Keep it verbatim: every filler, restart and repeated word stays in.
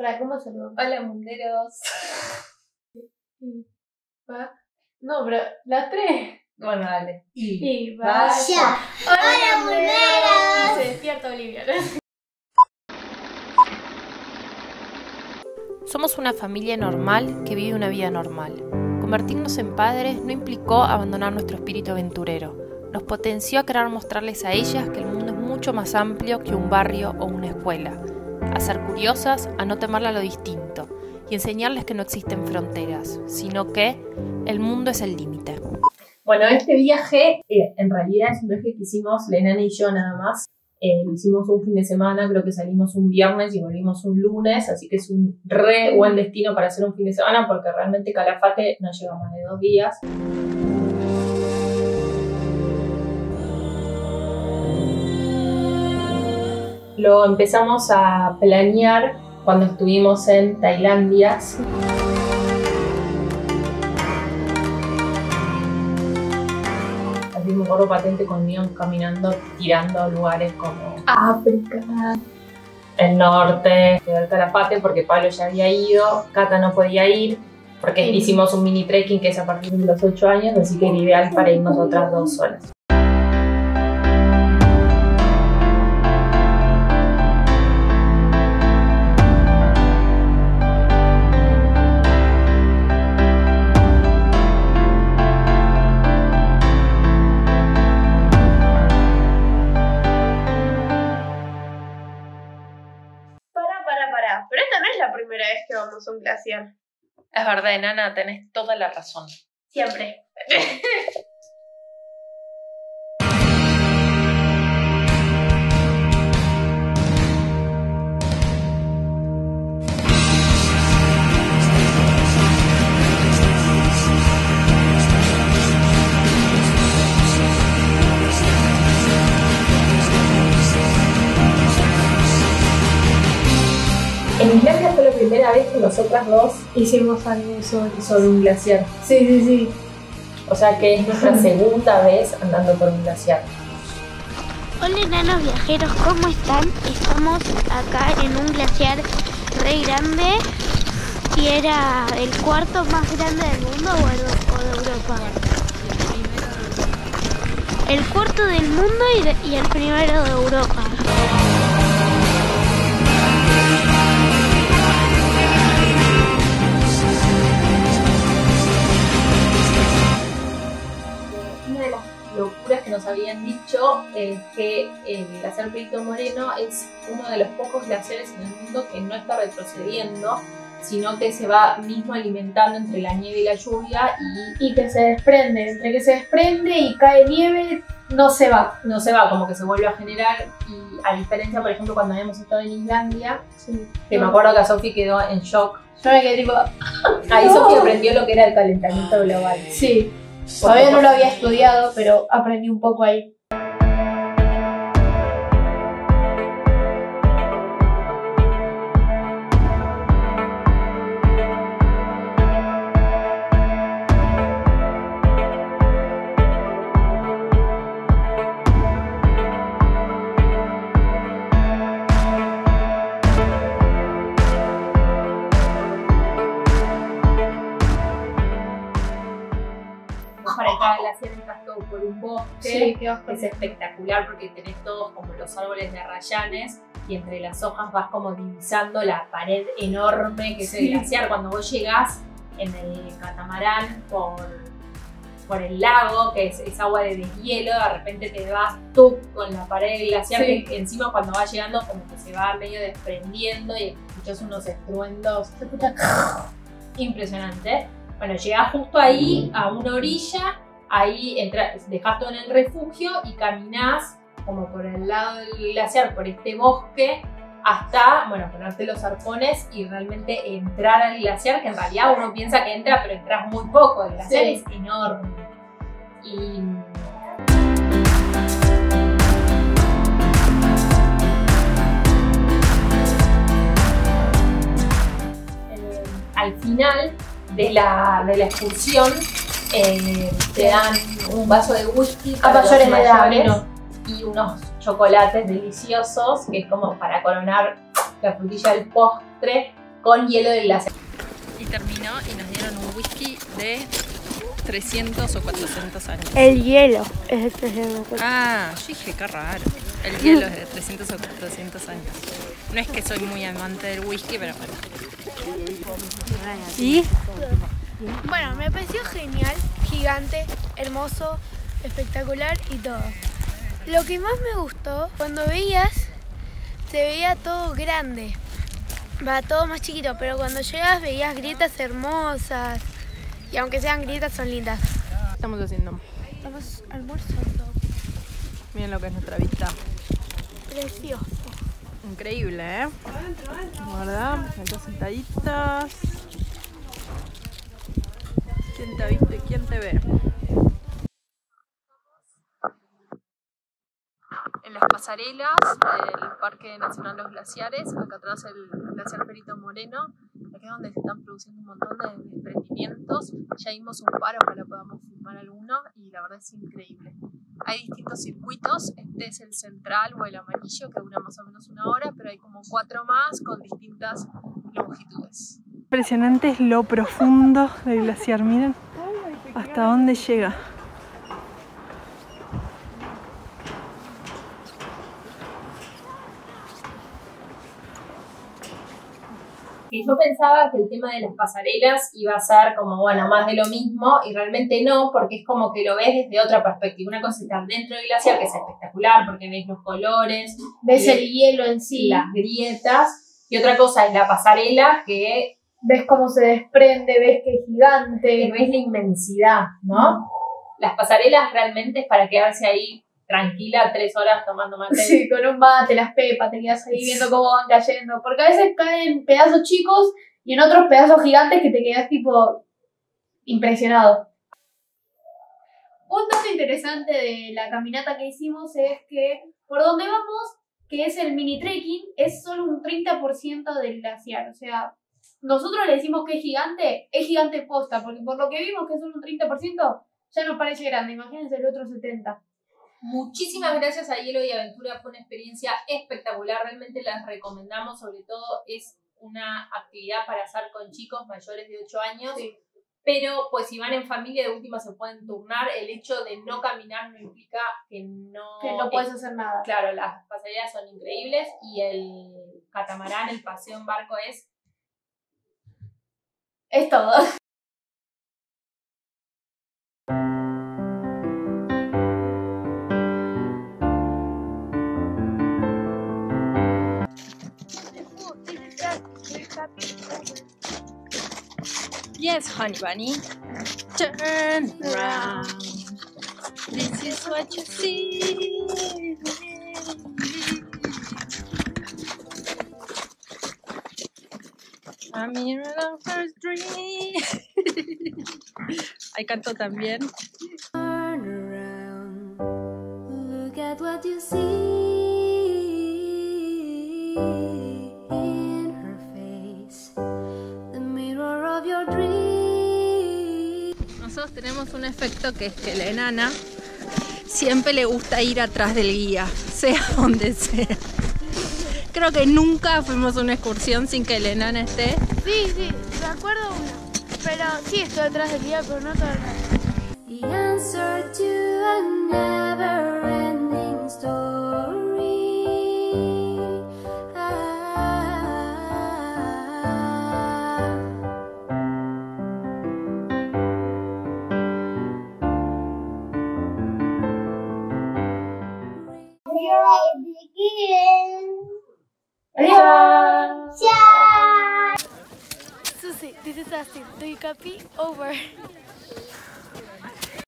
¿Para cómo saludamos? Hola, munderos. ¿Va? No, pero las tres. Bueno, dale. Y vaya. Hola, munderos. Y se despierta Olivia. Somos una familia normal que vive una vida normal. Convertirnos en padres no implicó abandonar nuestro espíritu aventurero. Nos potenció a querer mostrarles a ellas que el mundo es mucho más amplio que un barrio o una escuela. A ser curiosas, a no temerle a lo distinto y enseñarles que no existen fronteras, sino que el mundo es el límite. Bueno, este viaje eh, en realidad es un viaje que hicimos la nena y yo nada más. Eh, lo hicimos un fin de semana, creo que salimos un viernes y volvimos un lunes, así que es un re buen destino para hacer un fin de semana porque realmente Calafate no lleva más de dos días. Lo empezamos a planear cuando estuvimos en Tailandia. Así me acuerdo patente con Neon caminando, tirando a lugares como África, el norte, el Calafate, porque Pablo ya había ido, Cata no podía ir, porque sí. Hicimos un mini trekking que es a partir de los ocho años, así que era ideal para ir nosotras dos solas. Pero esta no es la primera vez que vamos a un glaciar. Es verdad, enana, tenés toda la razón. Siempre. En Islandia fue la primera vez que nosotras dos hicimos algo sobre, sobre un glaciar. Sí, sí, sí. O sea que es nuestra segunda vez andando por un glaciar. Hola enanos viajeros, ¿cómo están? Estamos acá en un glaciar re grande y era el cuarto más grande del mundo o de Europa. El cuarto del mundo y, de, y el primero de Europa. Locuras que nos habían dicho es que el glaciar Perito Moreno es uno de los pocos glaciares en el mundo que no está retrocediendo, sino que se va mismo alimentando entre la nieve y la lluvia y, y que se desprende, entre que se desprende y cae nieve no se va. No se va, como que se vuelve a generar y a diferencia, por ejemplo, cuando habíamos estado en Islandia, sí, que no. me acuerdo que a Sofi quedó en shock. Yo me quedé tipo... Ahí no. Sofi aprendió lo que era el calentamiento global. Sí. Todavía no lo había estudiado, pero aprendí un poco ahí. Para cada glaciar entras todo por un bosque, sí, qué que es espectacular porque tenés todos como los árboles de arrayanes y entre las hojas vas como divisando la pared enorme que es el glaciar. Cuando vos llegás en el catamarán por, por el lago, que es, es agua de deshielo, de repente te vas tú con la pared del glaciar, sí. Que encima cuando vas llegando como que se va medio desprendiendo y escuchás unos estruendos, se escucha impresionante. Bueno, llegás justo ahí a una orilla, ahí entras, dejás todo en el refugio y caminás como por el lado del glaciar, por este bosque, hasta, bueno, ponerte los arpones y realmente entrar al glaciar, que en realidad uno piensa que entra, pero entras muy poco, el glaciar sí. Es enorme. Y... Eh, al final de la, de la excursión eh, te dan un vaso de whisky a mayores de edad y unos chocolates deliciosos que es como para coronar la frutilla del postre con hielo del glaciar. Y terminó y nos dieron un whisky de trescientos o cuatrocientos años. El hielo es de trescientos. Ah, yo dije, qué raro. El hielo es de trescientos o cuatrocientos años. No es que soy muy amante del whisky, pero bueno. ¿Y? Bueno, me pareció genial, gigante, hermoso, espectacular y todo. Lo que más me gustó, cuando veías, se veía todo grande. Va todo más chiquito, pero cuando llegas veías grietas hermosas. Y aunque sean grietas, son lindas. ¿Qué estamos haciendo? Estamos almorzando. Miren lo que es nuestra vista. Precioso. Increíble, ¿eh? ¿Verdad? Acá sentaditas. ¿Quién te ha visto y quién te ve? En las pasarelas del Parque Nacional Los Glaciares, acá atrás el glaciar Perito Moreno, aquí es donde se están produciendo un montón de desprendimientos. Ya vimos un par, ojalá podamos filmar alguno, y la verdad es increíble. Hay distintos circuitos, este es el central o el amarillo que dura más o menos una hora, pero hay como cuatro más con distintas longitudes. Impresionante es lo profundo del glaciar, miren hasta dónde llega. Y yo pensaba que el tema de las pasarelas iba a ser como, bueno, más de lo mismo, y realmente no, porque es como que lo ves desde otra perspectiva. Una cosa es estar dentro del glaciar, que es espectacular, porque ves los colores, ves el hielo en sí, las grietas, y otra cosa es la pasarela, que ves cómo se desprende, ves que es gigante, que ves la inmensidad, ¿no? Las pasarelas realmente es para quedarse ahí tranquila tres horas tomando mate. Sí, con un mate, las pepas, te quedas ahí viendo cómo van cayendo. Porque a veces caen pedazos chicos y en otros pedazos gigantes que te quedas tipo impresionado. Un dato interesante de la caminata que hicimos es que por donde vamos, que es el mini trekking, es solo un treinta por ciento del glaciar. O sea, nosotros le decimos que es gigante, es gigante posta, porque por lo que vimos que es solo un treinta por ciento, ya nos parece grande. Imagínense el otro setenta por ciento. Muchísimas gracias a Hielo y Aventura, fue una experiencia espectacular, realmente las recomendamos, sobre todo es una actividad para hacer con chicos mayores de ocho años, sí. Pero pues si van en familia de última se pueden turnar, el hecho de no caminar no implica que no... Que no puedes hacer nada. Claro, las pasarelas son increíbles y el catamarán, el paseo en barco es... Es todo. Yes, honey bunny. Turn around. This is what you see. I'm here on our first dream. Ahí canto también. Turn around. Look at what you see. Nosotros tenemos un efecto que es que la enana siempre le gusta ir atrás del guía, sea donde sea. Creo que nunca fuimos a una excursión sin que la enana esté. Sí, sí, me acuerdo una. Pero sí estoy atrás del guía, pero no todo el rato. The answer to a never ending story. Susie, this is Austin. Do you copy? Over.